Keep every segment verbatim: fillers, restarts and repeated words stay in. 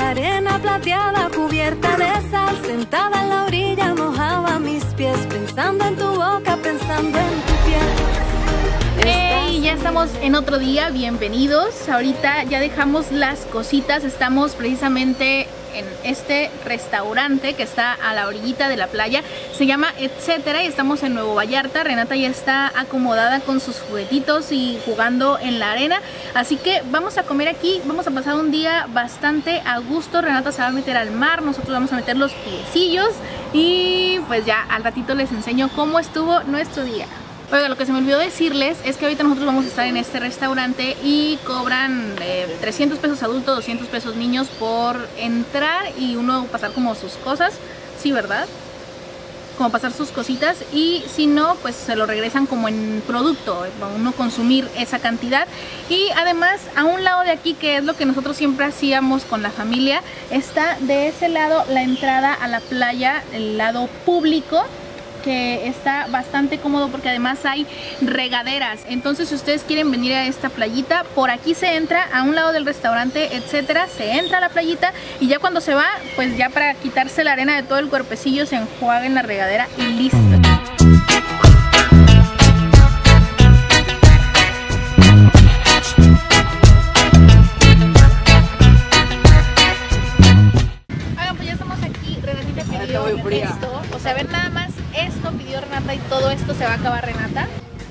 la arena plateada cubierta de sal, sentada en la orilla mojaba mis pies, pensando en tu boca, pensando en tu piel. Hey, ya estamos en otro día, bienvenidos. Ahorita ya dejamos las cositas, estamos precisamente en este restaurante que está a la orillita de la playa, se llama Etcétera y estamos en Nuevo Vallarta. Renata ya está acomodada con sus juguetitos y jugando en la arena, así que vamos a comer aquí, vamos a pasar un día bastante a gusto. Renata se va a meter al mar, nosotros vamos a meter los piecillos y pues ya al ratito les enseño cómo estuvo nuestro día. Oiga, lo que se me olvidó decirles es que ahorita nosotros vamos a estar en este restaurante y cobran eh, trescientos pesos adultos, doscientos pesos niños por entrar y uno pasar como sus cosas, sí, ¿verdad? Como pasar sus cositas, y si no, pues se lo regresan como en producto, para uno consumir esa cantidad. Y además, a un lado de aquí, que es lo que nosotros siempre hacíamos con la familia, está de ese lado la entrada a la playa, el lado público, que está bastante cómodo porque además hay regaderas. Entonces, si ustedes quieren venir a esta playita, por aquí se entra, a un lado del restaurante Etcétera, se entra a la playita y ya cuando se va, pues ya para quitarse la arena de todo el cuerpecillo se enjuaga en la regadera y listo. Oigan, pues ya estamos aquí. Renatita pidió esto, o sea, a ver, nada más esto pidió Renata y todo esto se va a acabar, Renata.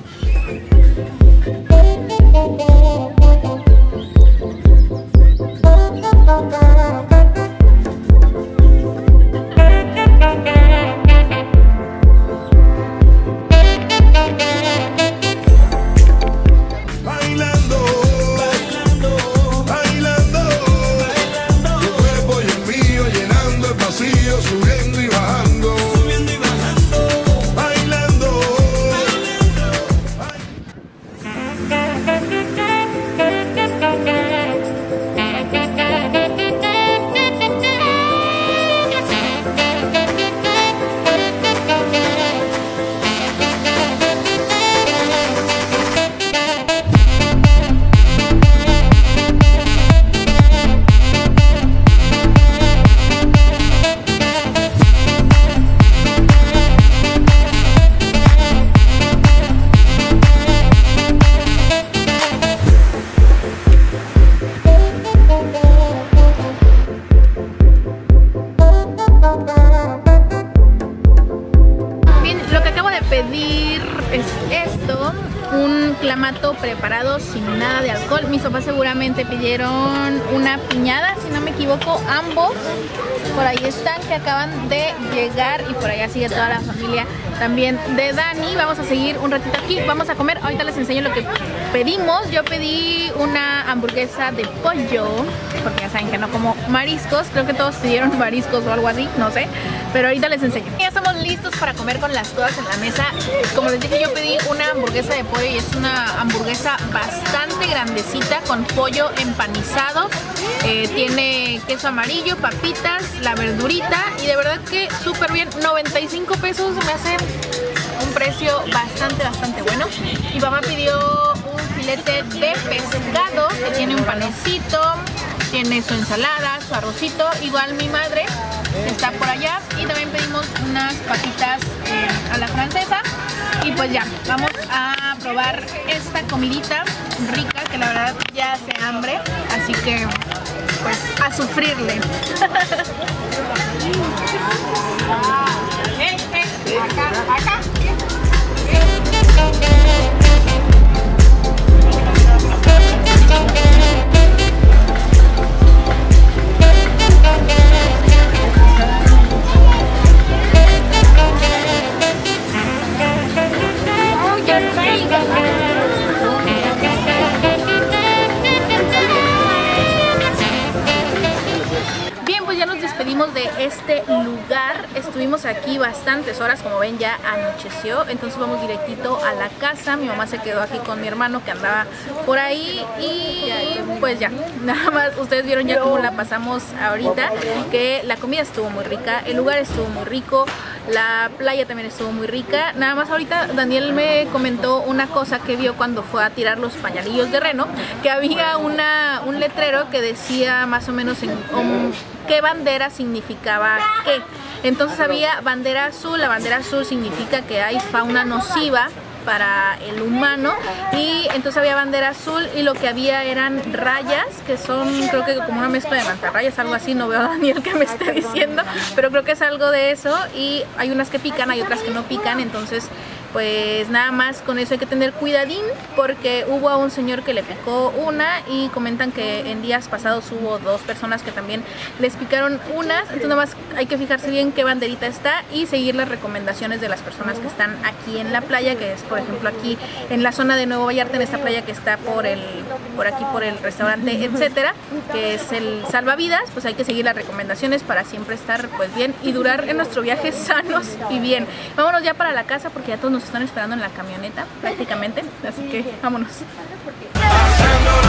Un clamato preparado sin nada de alcohol. Mis papás seguramente pidieron una piñada, si no me equivoco, ambos. Por ahí están, que acaban de llegar, y por allá sigue toda la familia también de Dani. Vamos a seguir un ratito aquí, vamos a comer. Ahorita les enseño lo que pedimos. Yo pedí una hamburguesa de pollo, porque ya saben que no como mariscos. Creo que todos pidieron mariscos o algo así, no sé, pero ahorita les enseño. Ya estamos listos para comer con las cosas en la mesa. Como les dije, yo pedí una hamburguesa de pollo y es una hamburguesa bastante grandecita con pollo empanizado. Eh, tiene queso amarillo, papitas, la verdurita, y de verdad que súper bien. noventa y cinco pesos me hace un precio bastante, bastante bueno. Mi papá pidió un filete de pescado que tiene un panecito, tiene su ensalada, su arrocito. Igual mi madre está por allá, y también pedimos unas papitas eh, a la francesa. Y pues ya, vamos a probar esta comidita rica, que la verdad ya hace hambre, así que pues a sufrirle. eh, eh, acá, acá. De este lugar, estuvimos aquí bastantes horas, como ven ya anocheció, entonces vamos directito a la casa. Mi mamá se quedó aquí con mi hermano que andaba por ahí y pues ya, nada más ustedes vieron ya cómo la pasamos ahorita, que la comida estuvo muy rica, el lugar estuvo muy rico, la playa también estuvo muy rica. Nada más ahorita Daniel me comentó una cosa que vio cuando fue a tirar los pañalillos de reno, que había una, un letrero que decía más o menos en um, qué bandera significaba qué. Entonces había bandera azul, la bandera azul significa que hay fauna nociva para el humano, y entonces había bandera azul y lo que había eran rayas, que son creo que como una mezcla de mantarrayas, algo así, no veo a Daniel que me esté diciendo, pero creo que es algo de eso, y hay unas que pican, hay otras que no pican, entonces pues nada más con eso hay que tener cuidadín, porque hubo a un señor que le picó una y comentan que en días pasados hubo dos personas que también les picaron unas, entonces nada más hay que fijarse bien qué banderita está y seguir las recomendaciones de las personas que están aquí en la playa, que es por ejemplo aquí en la zona de Nuevo Vallarta, en esta playa que está por el por aquí por el restaurante etcétera, que es el Salvavidas. Pues hay que seguir las recomendaciones para siempre estar pues bien y durar en nuestro viaje sanos y bien. Vámonos ya para la casa porque ya todos nos están esperando en la camioneta prácticamente, así que vámonos.